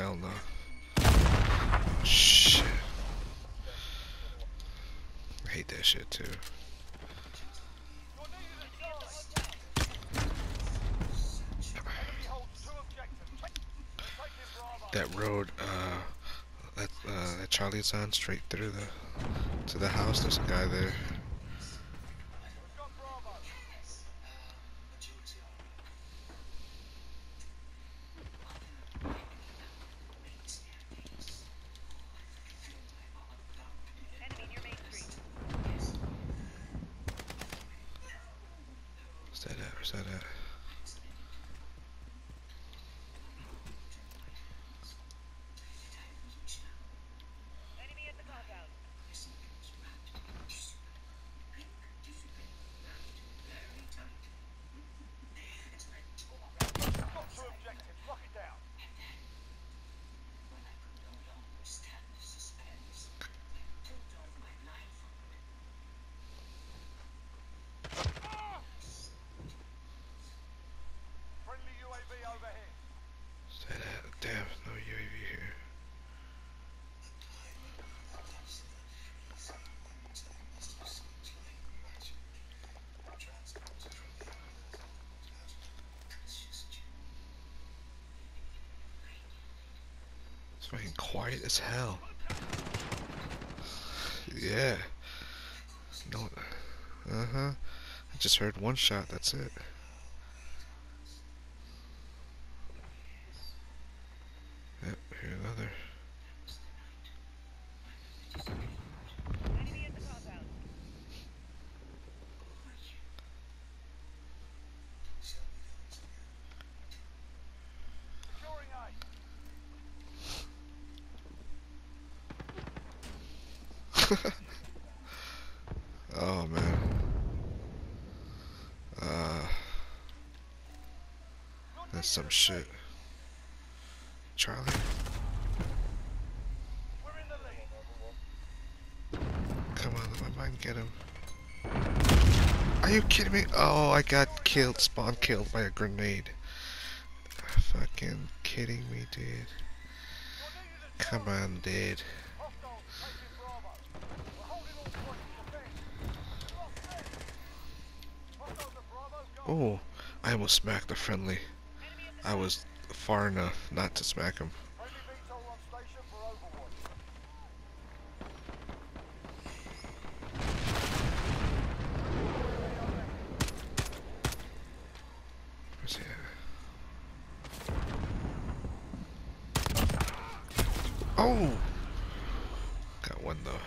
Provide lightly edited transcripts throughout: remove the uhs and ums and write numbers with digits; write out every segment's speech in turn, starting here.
hell no. Shit. I hate that shit too. That road, that Charlie's on straight through to the house. There's a guy there. Where's that at? Where's that at? Where's that at? Damn, no UAV here. It's fucking quiet as hell. Yeah. No. Uh-huh. I just heard one shot, that's it. Yep, here another. Oh man. That's some shit. Charlie. Come on, let my mind get him. Are you kidding me? Oh, I got killed, spawn killed by a grenade. Fucking kidding me, dude. Come on, dude. Oh, I almost smacked a friendly. I was far enough not to smack him. Where's he at? Oh! Got one though.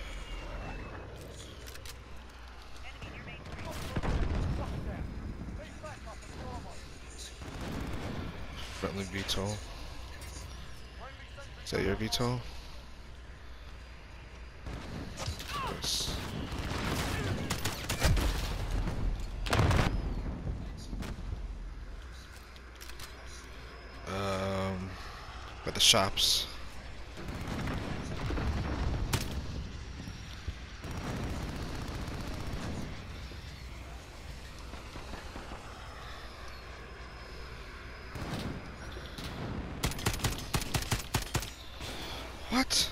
Friendly VTOL. Is that your VTOL? Yes. By the shops. What?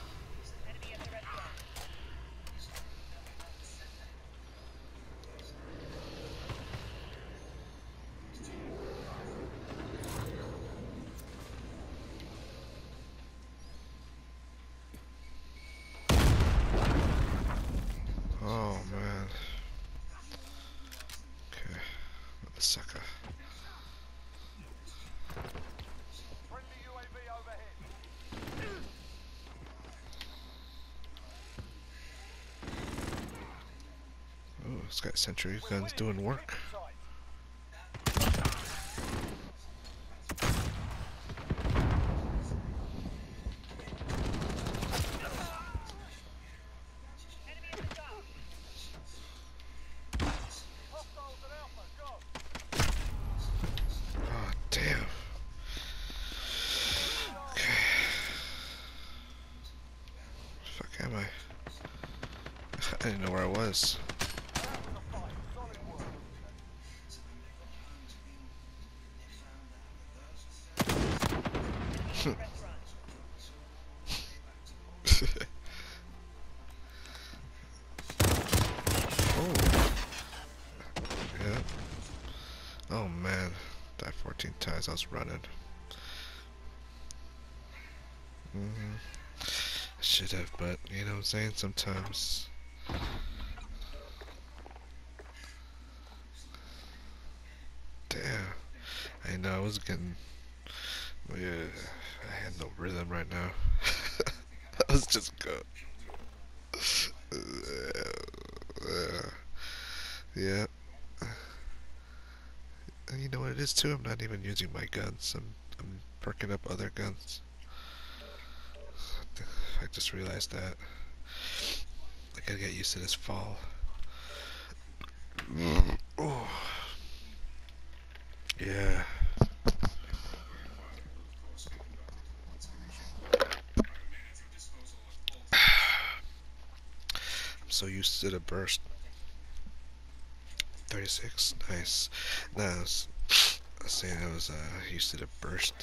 Oh man. Okay. Another sucker. Oh, it's got sentry guns doing work. Oh, damn. Okay. Fuck am I? I didn't know where I was. times I was running. Should have, but you know what I'm saying? Sometimes. Damn. I know I was getting. Yeah, I had no rhythm right now. I was just go. Yeah. And you know what it is too? I'm not even using my guns. I'm perking up other guns. I just realized that. I gotta get used to this fall. Oh. Yeah. I'm so used to the burst. 36, nice. No, I was saying I was used to the burst.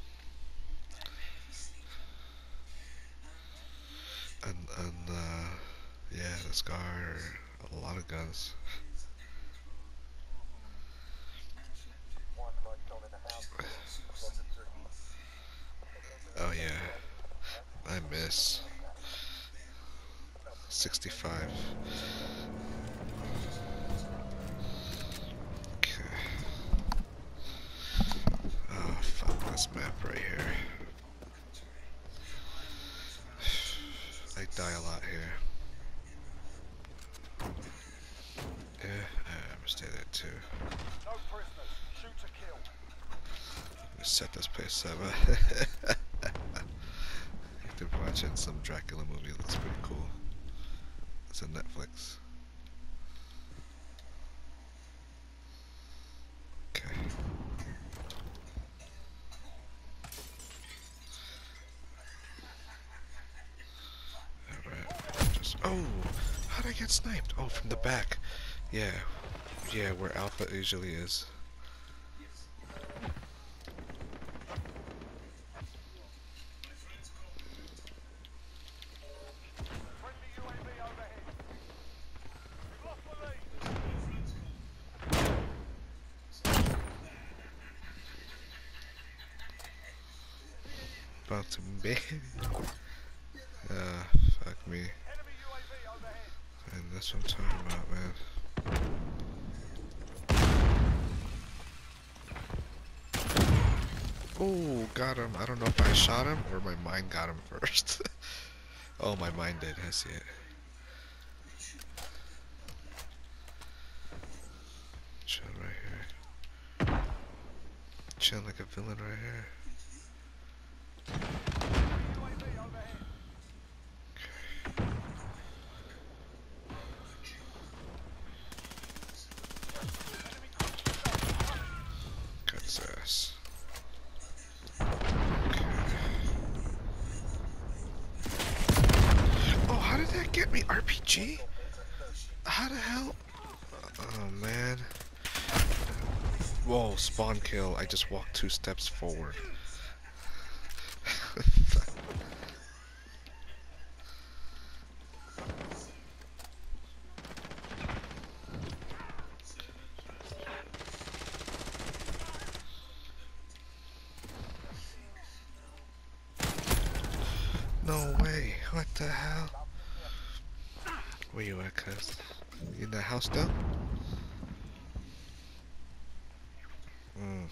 And yeah, the Scar, a lot of guns. Oh yeah, I miss 65. Okay. Oh fuck this map right here. I die a lot here. Yeah, I'm gonna stay there too. No prisoners. Shoot to kill. I'm gonna set this place up. After watching some Dracula movie, it looks pretty cool. It's on Netflix. Okay. Alright. Just. Oh! How'd I get sniped? Oh, from the back. Yeah. Yeah, where Alpha usually is. Friendly UAV overhead. We've lost the lead. About to be. Fuck me. Enemy UAV overhead. And that's what I'm talking about, man. Oh, got him. I don't know if I shot him or my mind got him first. Oh, my mind did. I see it. Chill right here. Chill like a villain right here. UAV overhead. Enemy cruiser. Got his ass. Okay. Oh, how did that get me? RPG? How the hell? Oh, man. Whoa, spawn kill. I just walked 2 steps forward. No way. What the hell? Where you at, cuz? You in that house still? Mm.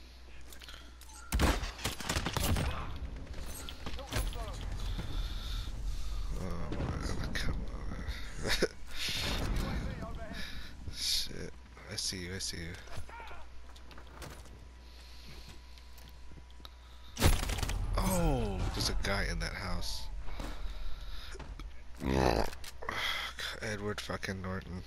Oh man, come on. UAV overhead. Shit. I see you, I see you. Oh, there's a guy in that house. Edward fucking Norton.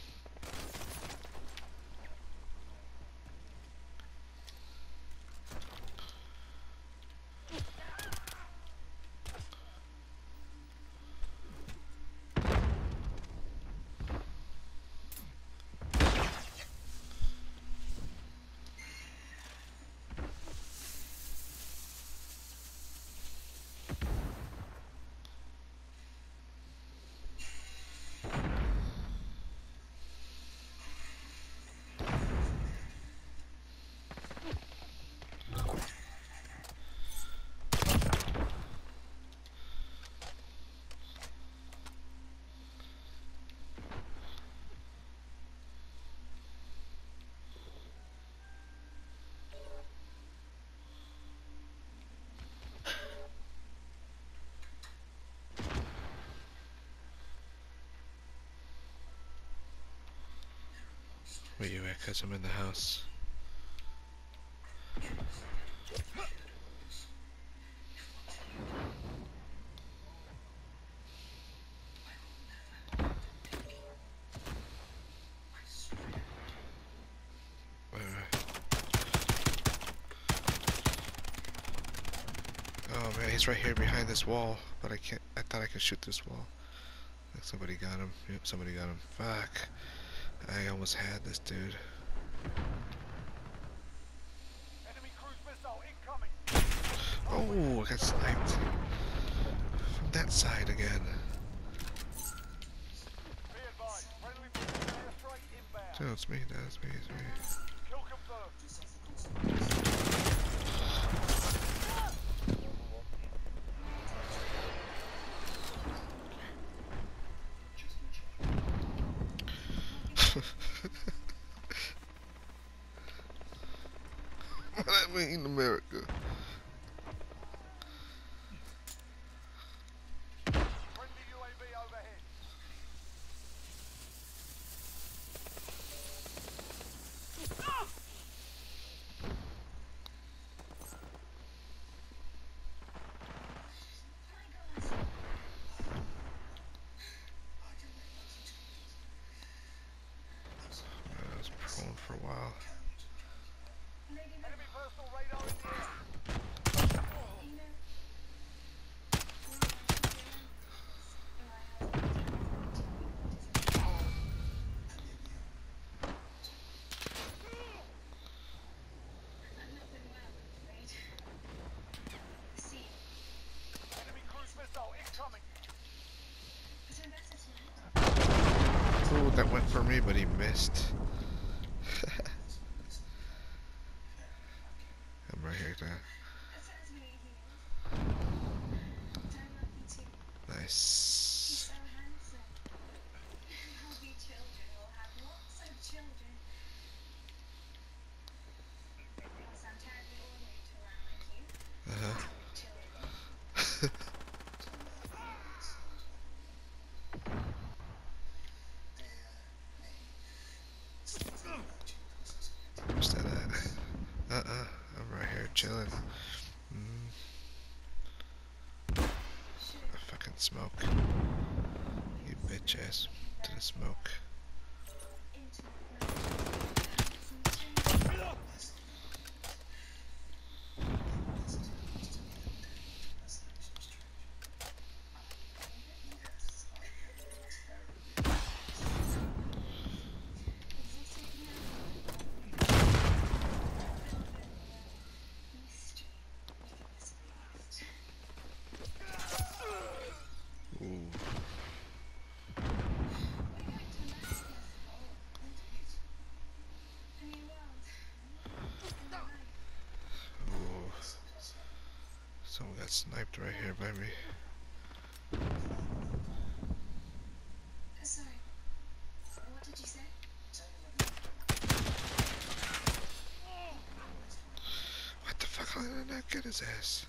Where you at? Cause I'm in the house. Oh man, he's right here behind this wall, but I can't. I thought I could shoot this wall. Like somebody got him. Yep, somebody got him. Fuck. I almost had this dude. Enemy cruise missile incoming. Oh, I got sniped. From that side again. Be advised, friendly airstrike inbound. No, it's me, that's me, it's me. Kill confirmed. What I mean, America. Friendly UAV overhead. I was prone for a while. Enemy personal radar in the air. Enemy cruise missile incoming. Oh, that went for me, but he missed. I'm right here, now. Nice. Uh-huh. Where's that at? I'm right here chilling. I fucking smoke. You bitch ass to the smoke. Ooh. Ooh. Someone got sniped right here by me. Sorry. What did you say? What the fuck? How did I not get his ass?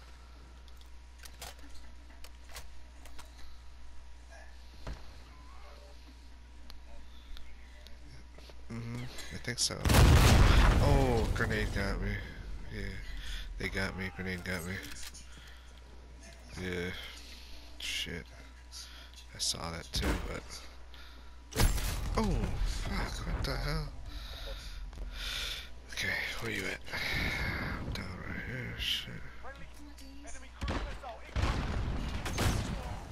I think so. Oh, grenade got me. Yeah, they got me. Grenade got me. Yeah. Shit. I saw that too, but. Oh, fuck. What the hell? Okay, where you at? I'm down right here. Shit. Friendly enemy cruise missile incoming.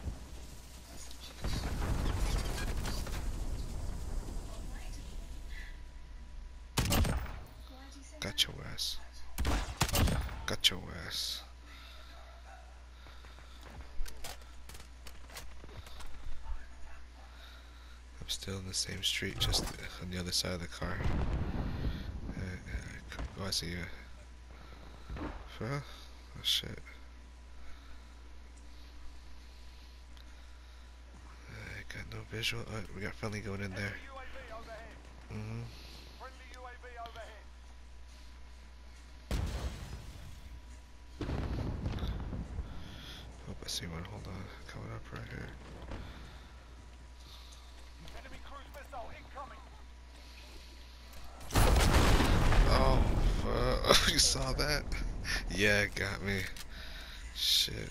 Got your ass. Got your ass. I'm still in the same street, just on the other side of the car. Oh, I see you. Oh shit. I got no visual. Oh, we got friendly going in there. UAV overhead. Mm-hmm. Friendly UAV overhead. Oh, I see one. Hold on. Coming up right here. Enemy cruise missile incoming. You saw that? Yeah, it got me. Shit.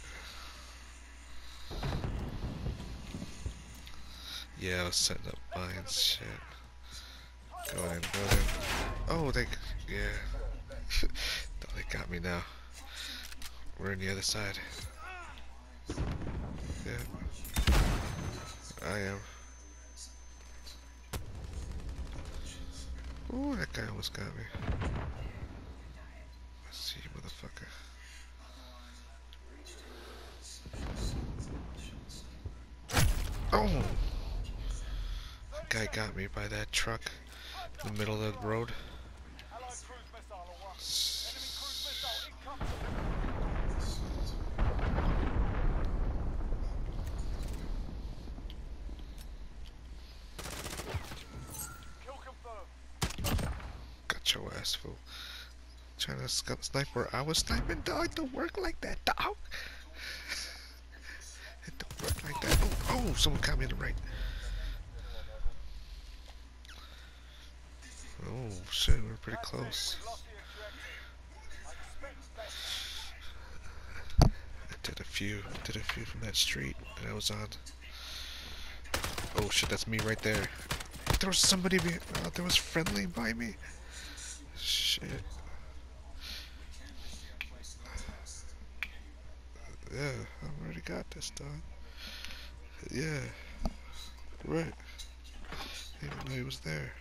Yeah, I was setting up mines. Shit. Go in, go in. Oh, yeah. Thought they got me now. We're on the other side. Yeah. I am. Ooh, that guy almost got me. Let's see, motherfucker. Oh! That guy got me by that truck in the middle of the road. Allied cruise missile on one. Enemy cruise missile incoming. Kill confirmed. Got your ass, fool. Trying to snipe where I was sniping, dog. It don't work like that, dog. It don't work like that. Oh, someone got me in the right. Oh, shit, we're pretty close. We've lost the objective. I expect that. I did a few from that street that I was on. Oh shit, that's me right there. There was somebody there was friendly by me. Shit. Yeah, I already got this done. Yeah. Right. Didn't even know he was there.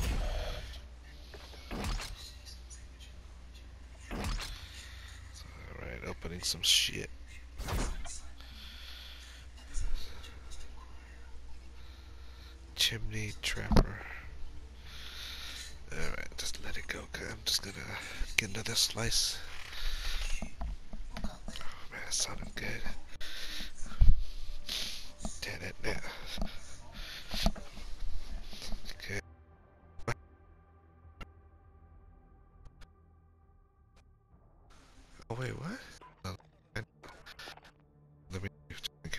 Alright, opening some shit. Chimney trapper. Alright, just let it go, cause I'm just gonna get another slice. Oh man, that sounded good. Damn it, now. Okay. Oh wait, what? Let me think.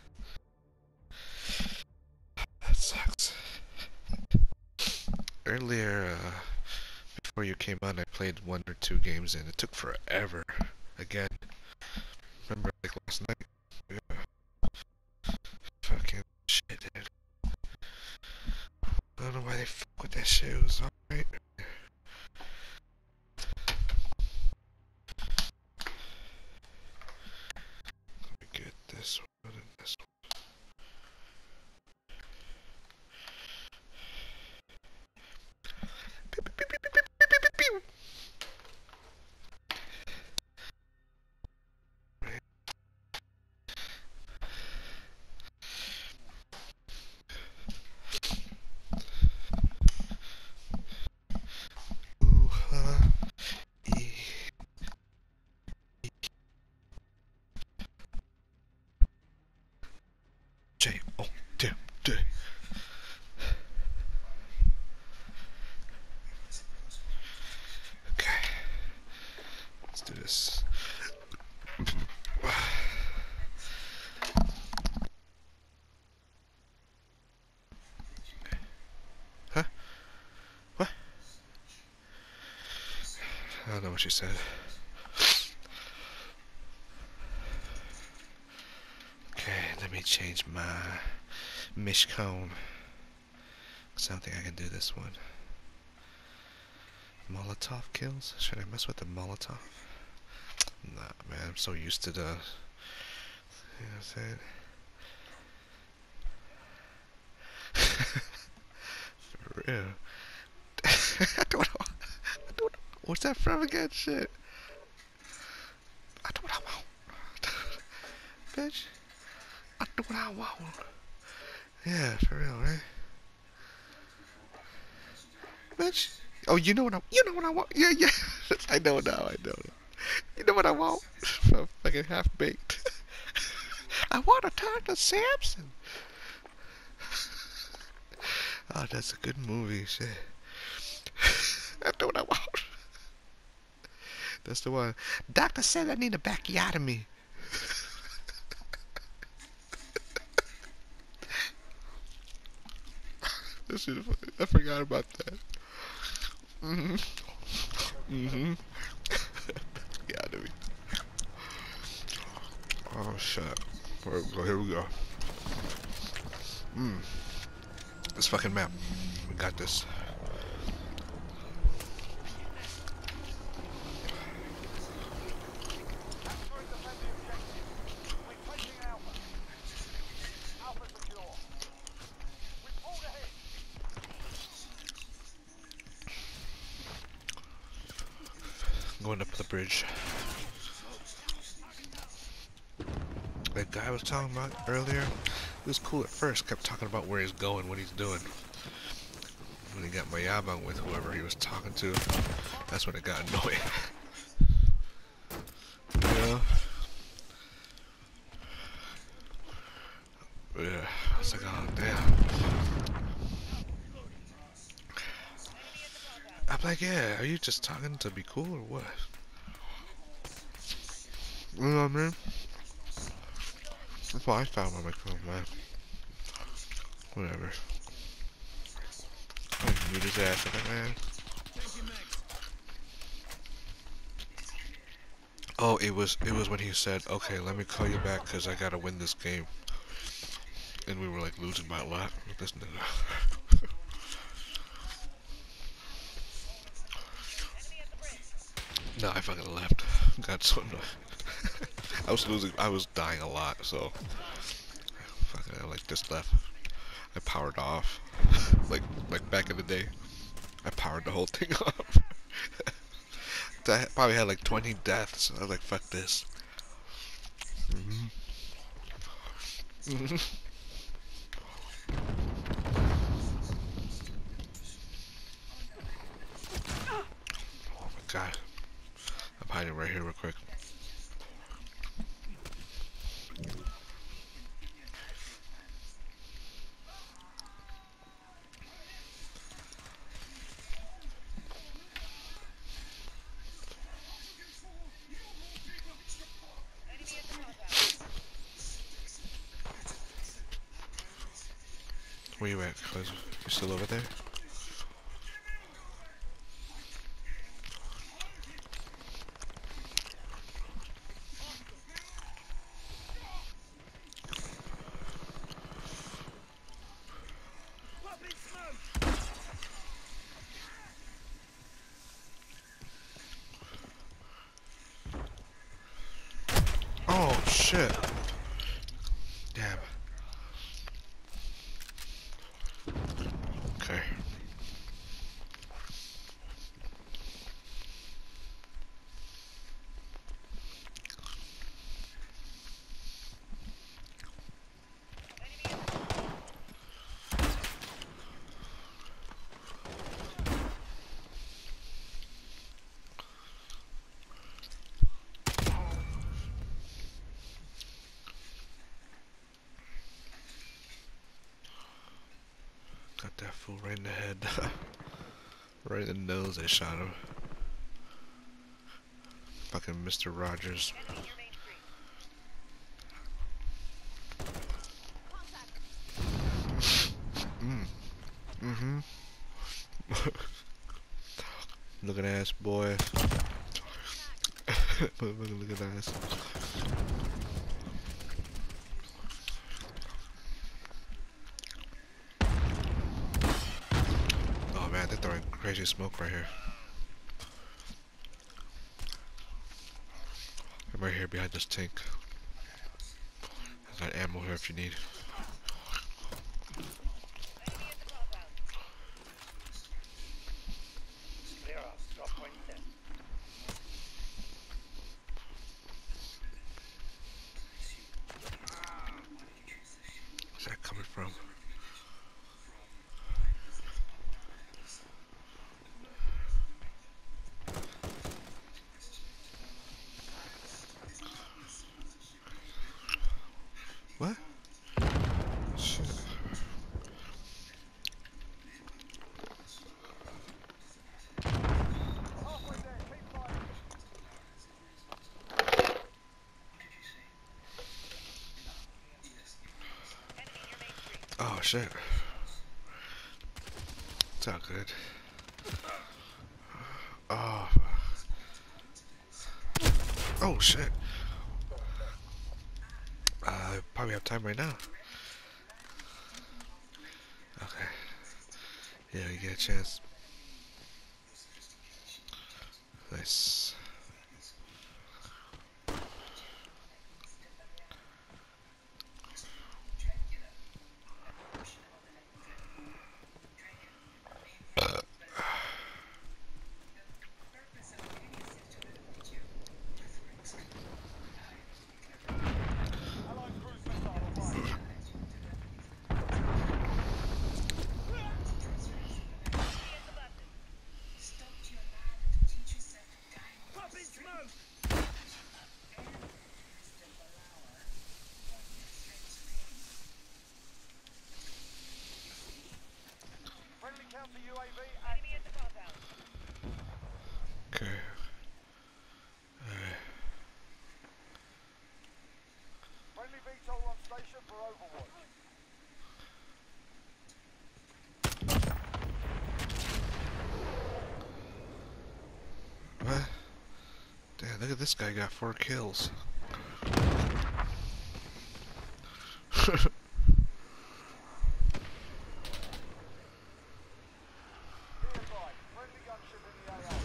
That sucks. Earlier, before you came on, I played 1 or 2 games and it took forever. Again. Remember, like last night? Yeah. Fucking shit, dude. I don't know why they fuck with that shit. It was alright. Let me get this one and this one. Pew, pew, pew, pew, pew, pew, pew, pew, pew. Ooh, e. J. Oh, damn, damn. Okay. Let's do this. Huh? What? I don't know what she said. Okay, let me change my Mishcone. Cause I don't think I can do this one. Molotov kills? Should I mess with the Molotov? Nah, man, I'm so used to the... You know what I'm saying? For real. I don't know. I don't know. What's that from again? Shit. I do what I want. Bitch. I do what I want. Yeah, for real, right? Bitch. Oh, you know what I want. Yeah, yeah. I know now, I know. You know what I want? I'm fucking half-baked. I want to talk to Samson. Oh, that's a good movie, shit. I know what I want. That's the one. Doctor said I need a backiotomy. This is, I forgot about that. Mm-hmm. Yeah, dude. Oh shit. Here we go. Here we go. This fucking map. We got this. Capture and defend the objective. We're taking Alpha. Alpha secure. We pulled ahead. Going up the bridge. That guy I was talking about earlier, he was cool at first, kept talking about where he's going, what he's doing. When he got Mayabang with whoever he was talking to, that's when it got annoying. Yeah. Yeah, I was like, oh damn. I'm like, yeah, are you just talking to be cool or what? You know what I mean? That's why I found my microphone, man. Whatever. I mute his ass, I'm like, man. Oh, it was when he said, okay, let me call you back because I gotta win this game. And we were like losing by a lot with this nigga. No, I fucking left. Got so annoyed. I was dying a lot, so fucking I like just left. I powered off. like back in the day. I powered the whole thing off. I probably had like 20 deaths. I was like, fuck this. Oh my god. I'm hiding right here real quick. Where you at, cuz? You still over there? Oh shit. Damn. Okay. Got that fool right in the head. Right in the nose, I shot him. Fucking Mr. Rogers. Mm-hmm. Looking ass boy. Looking ass. Oh man, they're throwing crazy smoke right here. I'm right here behind this tank. There's got ammo here if you need. Where's that coming from? What? Shit. Halfway there. Keep fighting. Oh shit. It's all good. Oh. Oh shit. Probably have time right now. Okay. Yeah, you get a chance. Nice. Allied cruise missile away. Stopped your lab at the teacher said to die. Popping smoke! Friendly counter UAV active. Okay. Alright. Friendly VTOL on station for overwatch. What? Damn, look at this guy got 4 kills. Be advised, friendly gunship in the AO.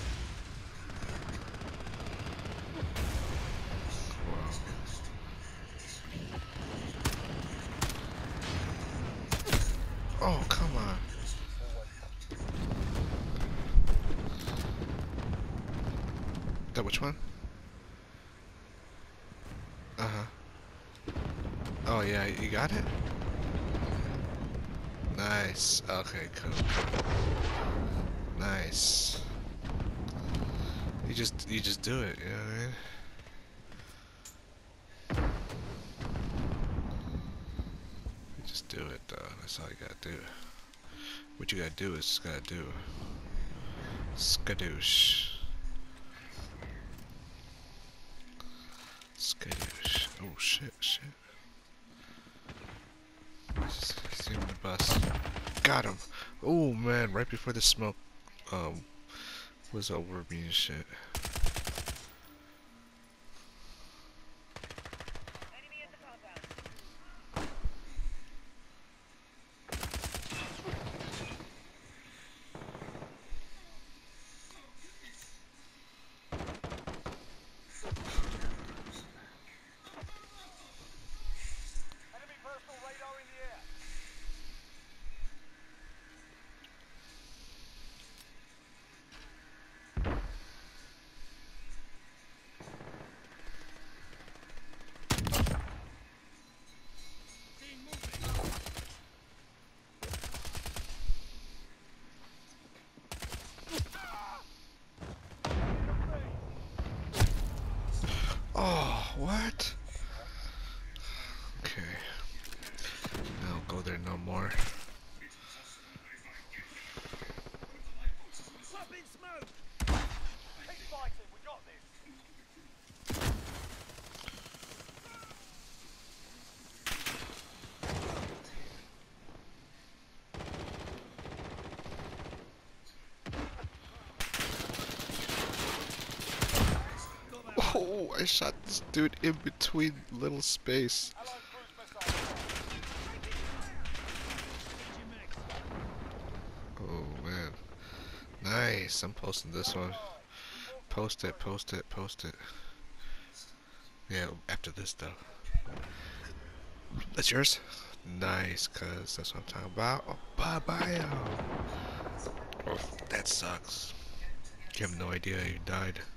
Oh, come on. That which one? Uh-huh. Oh yeah, you got it? Nice. Okay, cool. Nice. You just do it, you know what I mean? You just do it though. That's all you gotta do. What you gotta do is just gotta do. Skadoosh. Skadoosh. Oh shit, shit. Just see him in the bus. Got him. Oh man, right before the smoke was over me and shit. Enemy personal radar in the air. Oh, what? Okay. I don't go there no more. Popping smoke! Keep fighting, we got this. Oh, I shot this dude in between little space. Allied cruise missile away. Oh man. Nice. I'm posting this one. Post it, post it, post it. Yeah, after this though. That's yours? Nice, cuz that's what I'm talking about. Oh, bye-bye. Oh, that sucks. You have no idea you died.